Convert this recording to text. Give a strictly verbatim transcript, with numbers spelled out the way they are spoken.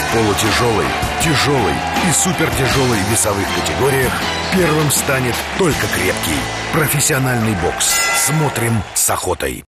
полутяжелой, тяжелой и супертяжелой весовых категориях первым станет только крепкий. Профессиональный бокс. Смотрим с охотой.